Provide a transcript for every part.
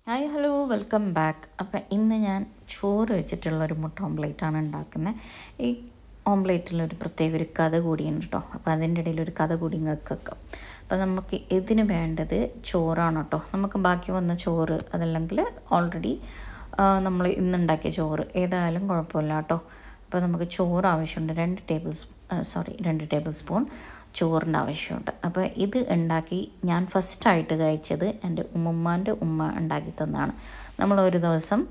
Hi hello welcome back. അപ്പം ഇന്ന് ഞാൻ ചോറ് വെച്ചിട്ടുള്ളൊരു മുട്ട ഓംപ്ലേറ്റാണ് ഉണ്ടാക്കുന്നത്. ഈ ഓംപ്ലേറ്റിലൊരു പ്രത്യേക ഒരു കഥ കൂടിയുണ്ട് കേട്ടോ. അപ്പോൾ അതിൻ്റെ ഇടയിൽ ഒരു കഥ കൂടി നിങ്ങൾക്ക് വെക്കാം. അപ്പോൾ നമുക്ക് ഇതിന് വേണ്ടത് ചോറാണ് കേട്ടോ. നമുക്ക് ബാക്കി വന്ന ചോറ് അതല്ലെങ്കിൽ ഓൾറെഡി നമ്മൾ ഇന്നുണ്ടാക്കിയ ചോറ് ഏതായാലും കുഴപ്പമില്ല കേട്ടോ. അപ്പോൾ നമുക്ക് ചോറ് ആവശ്യമുണ്ട്. 2 ടേബിൾ സ്പൂൺ ചോറിൻ്റെ ആവശ്യമുണ്ട്. അപ്പോൾ ഇത് ഉണ്ടാക്കി ഞാൻ ഫസ്റ്റായിട്ട് കഴിച്ചത് എൻ്റെ ഉമ്മമ്മാൻ്റെ ഉമ്മ ഉണ്ടാക്കി തന്നതാണ്. നമ്മളൊരു ദിവസം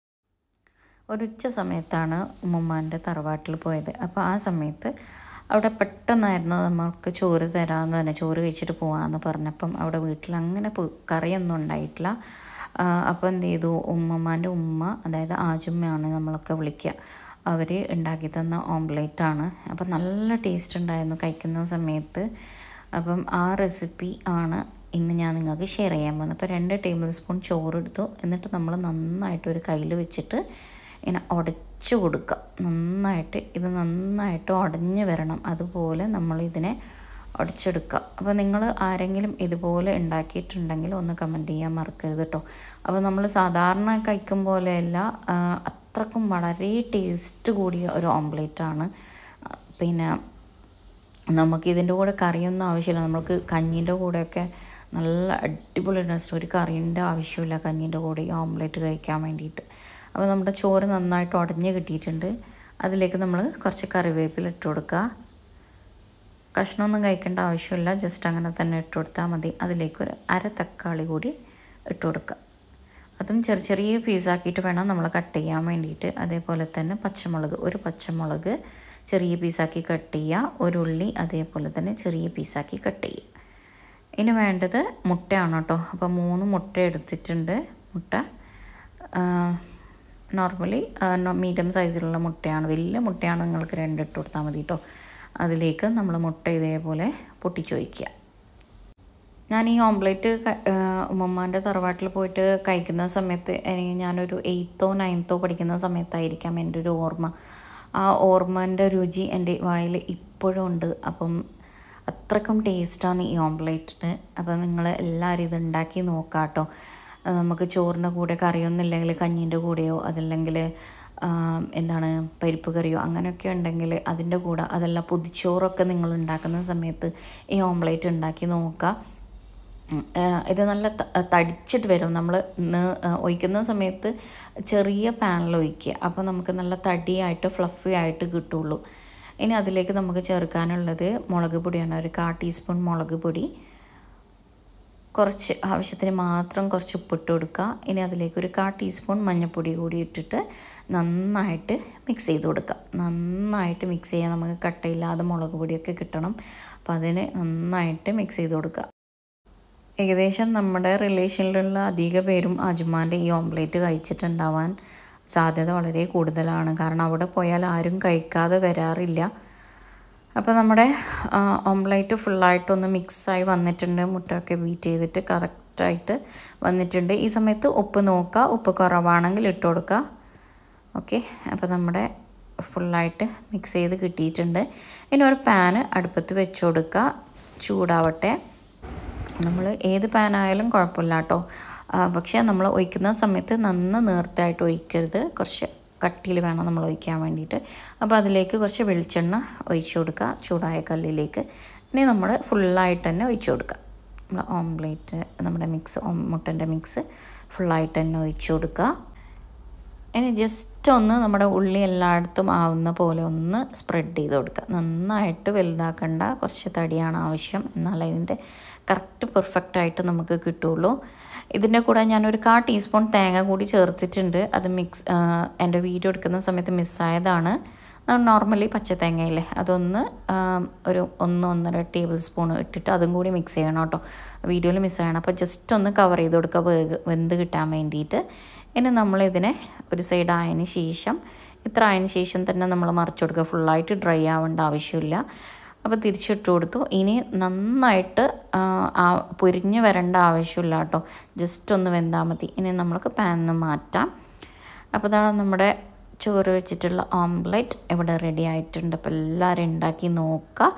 ഒരു ഉച്ച സമയത്താണ് ഉമ്മമ്മാൻ്റെ തറവാട്ടിൽ പോയത്. അപ്പോൾ ആ സമയത്ത് അവിടെ പെട്ടെന്നായിരുന്നു നമുക്ക് ചോറ് തരാമെന്ന് തന്നെ, ചോറ് കഴിച്ചിട്ട് പോകാമെന്ന് പറഞ്ഞപ്പം അവിടെ വീട്ടിൽ അങ്ങനെ കറിയൊന്നും ഉണ്ടായിട്ടില്ല. അപ്പോൾ എന്ത് ചെയ്തു, ഉമ്മമ്മാൻ്റെ ഉമ്മ അതായത് ആജുമ്മയാണ് നമ്മളൊക്കെ വിളിക്കുക, അവർ ഉണ്ടാക്കി തന്ന ഓംപ്ലേറ്റാണ്. അപ്പം നല്ല ടേസ്റ്റ് ഉണ്ടായിരുന്നു കഴിക്കുന്ന സമയത്ത്. അപ്പം ആ റെസിപ്പി ആണ് ഇന്ന് ഞാൻ നിങ്ങൾക്ക് ഷെയർ ചെയ്യാൻ പോകുന്നത്. അപ്പോൾ 2 ടേബിൾ സ്പൂൺ ചോറെടുത്തു. എന്നിട്ട് നമ്മൾ നന്നായിട്ട് ഒരു കയ്യിൽ വെച്ചിട്ട് ഇങ്ങനെ ഉടച്ചു കൊടുക്കുക. നന്നായിട്ട് ഉടഞ്ഞ് വരണം. അതുപോലെ നമ്മൾ ഇതിനെ ഉടച്ചെടുക്കുക. അപ്പോൾ നിങ്ങൾ ആരെങ്കിലും ഇതുപോലെ ഉണ്ടാക്കിയിട്ടുണ്ടെങ്കിൽ ഒന്ന് കമൻറ്റ് ചെയ്യാൻ മറക്കരുത് കേട്ടോ. അപ്പോൾ നമ്മൾ സാധാരണ കഴിക്കും പോലെയല്ല, അത്രക്കും വളരെ ടേസ്റ്റ് കൂടിയ ഒരു ഓംപ്ലേറ്റാണ്. പിന്നെ നമുക്കിതിൻ്റെ കൂടെ കറിയൊന്നും ആവശ്യമില്ല. നമുക്ക് കഞ്ഞീൻ്റെ കൂടെയൊക്കെ നല്ല അടിപൊളി ടേസ്റ്റ്. ഒരു കറീൻ്റെ ആവശ്യമില്ല കഞ്ഞീൻ്റെ കൂടെ ഈ ഓംപ്ലേറ്റ് കഴിക്കാൻ വേണ്ടിയിട്ട്. അപ്പോൾ നമ്മുടെ ചോറ് നന്നായിട്ട് ഉടഞ്ഞ് കിട്ടിയിട്ടുണ്ട്. അതിലേക്ക് നമ്മൾ കുറച്ച് കറിവേപ്പില ഇട്ട് കൊടുക്കുക. കഷ്ണമൊന്നും കഴിക്കേണ്ട ആവശ്യമില്ല, ജസ്റ്റ് അങ്ങനെ തന്നെ ഇട്ട് കൊടുത്താൽ മതി. അതിലേക്കൊരു അര തക്കാളി കൂടി ഇട്ട് കൊടുക്കുക. അതും ചെറിയ പീസാക്കിയിട്ട് വേണം നമ്മൾ കട്ട് ചെയ്യാൻ വേണ്ടിയിട്ട്. അതേപോലെ തന്നെ ഒരു പച്ചമുളക് ചെറിയ പീസാക്കി കട്ട് ചെയ്യുക. ഒരു ഉള്ളി അതേപോലെ തന്നെ ചെറിയ പീസാക്കി കട്ട് ചെയ്യുക. ഇനി വേണ്ടത് മുട്ടയാണ് കേട്ടോ. അപ്പോൾ 3 മുട്ട എടുത്തിട്ടുണ്ട്. മുട്ട നോർമലി മീഡിയം സൈസിലുള്ള മുട്ടയാണ്. വലിയ മുട്ടയാണ് നിങ്ങൾക്ക് 2 ഇട്ട് കൊടുത്താൽ മതി കേട്ടോ. അതിലേക്ക് നമ്മൾ മുട്ട ഇതേപോലെ പൊട്ടിച്ച് വയ്ക്കുക. ഞാൻ ഈ ഓംപ്ലേറ്റ് ഉമ്മമ്മാൻ്റെ തറവാട്ടിൽ പോയിട്ട് കഴിക്കുന്ന സമയത്ത് ഞാനൊരു 8th or 9th പഠിക്കുന്ന സമയത്തായിരിക്കാം എൻ്റെ ഒരു ഓർമ്മ. ആ ഓർമ്മൻ്റെ രുചി എൻ്റെ വായിൽ ഇപ്പോഴും ഉണ്ട്. അപ്പം അത്രക്കും ടേസ്റ്റാണ് ഈ ഓംപ്ലേറ്റിന്. അപ്പം നിങ്ങൾ എല്ലാവരും ഇത് ഉണ്ടാക്കി നോക്കാം കേട്ടോ. നമുക്ക് ചോറിൻ്റെ കൂടെ കറിയൊന്നും ഇല്ലെങ്കിൽ കഞ്ഞീൻ്റെ കൂടെയോ അതല്ലെങ്കിൽ പരിപ്പ് കറിയോ അങ്ങനെയൊക്കെ ഉണ്ടെങ്കിൽ അതിൻ്റെ കൂടെ, അതല്ല പൊതിച്ചോറൊക്കെ നിങ്ങൾ ഉണ്ടാക്കുന്ന സമയത്ത് ഈ ഓംപ്ലേറ്റ് ഉണ്ടാക്കി നോക്കുക. ഇത് നല്ല തടിച്ചിട്ട് വരും. നമ്മൾ ഒഴിക്കുന്ന സമയത്ത് ചെറിയ പാനിൽ ഒഴിക്കുക. അപ്പോൾ നമുക്ക് നല്ല തടിയായിട്ട് ഫ്ലഫി ആയിട്ട് കിട്ടുള്ളൂ. ഇനി അതിലേക്ക് നമുക്ക് ചേർക്കാനുള്ളത് മുളക് പൊടിയാണ്. ഒരു 1/4 ടീസ്പൂൺ മുളക് പൊടി, കുറച്ച് ആവശ്യത്തിന് മാത്രം കുറച്ച് ഉപ്പിട്ട് കൊടുക്കുക. ഇനി അതിലേക്ക് ഒരു 1/4 ടീസ്പൂൺ മഞ്ഞൾപ്പൊടി കൂടി ഇട്ടിട്ട് നന്നായിട്ട് മിക്സ് ചെയ്ത് കൊടുക്കുക. നന്നായിട്ട് മിക്സ് ചെയ്യാൻ നമുക്ക് കട്ടയില്ലാതെ മുളക് പൊടിയൊക്കെ കിട്ടണം. അപ്പോൾ അതിന് നന്നായിട്ട് മിക്സ് ചെയ്ത് കൊടുക്കുക. ഏകദേശം നമ്മുടെ റിലേഷനിലുള്ള അധിക പേരും ആജുമ്മാൻ്റെ ഈ ഓംപ്ലേറ്റ് കഴിച്ചിട്ടുണ്ടാവാൻ സാധ്യത വളരെ കൂടുതലാണ്. കാരണം അവിടെ പോയാൽ ആരും കഴിക്കാതെ വരാറില്ല. അപ്പോൾ നമ്മുടെ ഓംപ്ലേറ്റ് ഫുള്ളായിട്ടൊന്ന് മിക്സായി വന്നിട്ടുണ്ട്. മുട്ടയൊക്കെ ബീറ്റ് ചെയ്തിട്ട് കറക്റ്റായിട്ട് വന്നിട്ടുണ്ട്. ഈ സമയത്ത് ഉപ്പ് നോക്കുക, ഉപ്പ് കുറവാണെങ്കിൽ ഇട്ട് കൊടുക്കുക. ഓക്കെ, അപ്പോൾ നമ്മുടെ ഫുള്ളായിട്ട് മിക്സ് ചെയ്ത് കിട്ടിയിട്ടുണ്ട്. ഇനി ഒരു പാന് അടുപ്പത്ത് വെച്ച് കൊടുക്കുക, ചൂടാവട്ടെ. നമ്മൾ ഏത് പാനായാലും കുഴപ്പമില്ല കേട്ടോ. പക്ഷേ നമ്മൾ ഒഴിക്കുന്ന സമയത്ത് നേർത്തായിട്ട് ഒഴിക്കരുത്, കുറച്ച് കട്ടിയിൽ വേണം നമ്മൾ ഒഴിക്കാൻ വേണ്ടിയിട്ട്. അപ്പോൾ അതിലേക്ക് കുറച്ച് വെളിച്ചെണ്ണ ഒഴിച്ചു കൊടുക്കുക ചൂടായ കല്ലിലേക്ക്. ഇനി നമ്മൾ ഫുള്ളായിട്ട് തന്നെ ഒഴിച്ചു കൊടുക്കുക. നമ്മൾ ഓംപ്ലേറ്റ് നമ്മുടെ മുട്ടൻ്റെ മിക്സ് ഫുള്ളായിട്ട് തന്നെ ഒഴിച്ചു കൊടുക്കുക. ഇനി ജസ്റ്റ് ഒന്ന് നമ്മുടെ ഉള്ളി എല്ലായിടത്തും ആവുന്ന പോലെ ഒന്ന് സ്പ്രെഡ് ചെയ്ത് കൊടുക്കുക. നന്നായിട്ട് വലുതാക്കണ്ട, കുറച്ച് തടിയാണ് ആവശ്യം, എന്നാലേ ഇതിൻ്റെ കറക്റ്റ് പെർഫെക്റ്റായിട്ട് നമുക്ക് കിട്ടുള്ളൂ. ഇതിൻ്റെ കൂടെ ഞാനൊരു 1/4 ടീസ്പൂൺ തേങ്ങ കൂടി ചേർത്തിട്ടുണ്ട്. അത് എൻ്റെ വീഡിയോ എടുക്കുന്ന സമയത്ത് മിസ്സായതാണ്. നോർമലി പച്ച തേങ്ങയില്ലേ, അതൊന്ന് ഒരു 1-1.5 ടേബിൾ സ്പൂൺ ഇട്ടിട്ട് അതും കൂടി മിക്സ് ചെയ്യണം കേട്ടോ. വീഡിയോയിൽ മിസ്സായണം. അപ്പോൾ ജസ്റ്റ് ഒന്ന് കവർ ചെയ്ത് കൊടുക്കുക വെന്ത് കിട്ടാൻ വേണ്ടിയിട്ട്. ഇനി നമ്മളിതിനെ ഒരു സൈഡ് ആയതിന് ശേഷം, ഇത്ര ആയതിന് ശേഷം തന്നെ നമ്മൾ മറിച്ച് കൊടുക്കുക. ഫുള്ളായിട്ട് ഡ്രൈ ആവേണ്ട ആവശ്യമില്ല. അപ്പോൾ തിരിച്ചിട്ട് കൊടുത്തു. ഇനി നന്നായിട്ട് പൊരിഞ്ഞ് വരേണ്ട ആവശ്യമില്ല കേട്ടോ, ജസ്റ്റ് ഒന്ന് വെന്താൽ മതി. ഇനി നമുക്ക് പാനിൽ നിന്ന് മാറ്റാം. അപ്പോൾ ഇതാണ് നമ്മുടെ ചോറ് വെച്ചിട്ടുള്ള ഓംപ്ലേറ്റ് ഇവിടെ റെഡി ആയിട്ടുണ്ട്. അപ്പോൾ എല്ലാവരും ഉണ്ടാക്കി നോക്കുക.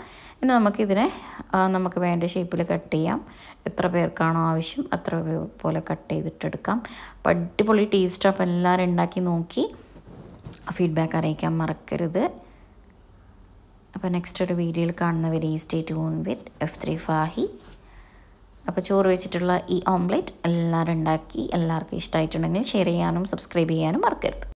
പിന്നെ നമുക്കിതിനെ നമുക്ക് വേണ്ട ഷേപ്പിൽ കട്ട് ചെയ്യാം. എത്ര പേർക്കാണോ ആവശ്യം അത്ര പോലെ കട്ട് ചെയ്തിട്ടെടുക്കാം. അപ്പോൾ അടിപൊളി ടേസ്റ്റ്. അപ്പോൾ എല്ലാവരും ഉണ്ടാക്കി നോക്കി ഫീഡ്ബാക്ക് അറിയിക്കാൻ മറക്കരുത്. അപ്പോൾ നെക്സ്റ്റ് ഒരു വീഡിയോയിൽ കാണുന്നവരെ സ്റ്റേ ട്യൂൺ വിത്ത് F3 ഫാഹി. അപ്പോൾ ചോറ് വെച്ചിട്ടുള്ള ഈ ഓംലെറ്റ് എല്ലാവരും ഉണ്ടാക്കി എല്ലാവർക്കും ഇഷ്ടമായിട്ടുണ്ടെങ്കിൽ ഷെയർ ചെയ്യാനും സബ്സ്ക്രൈബ് ചെയ്യാനും മറക്കരുത്.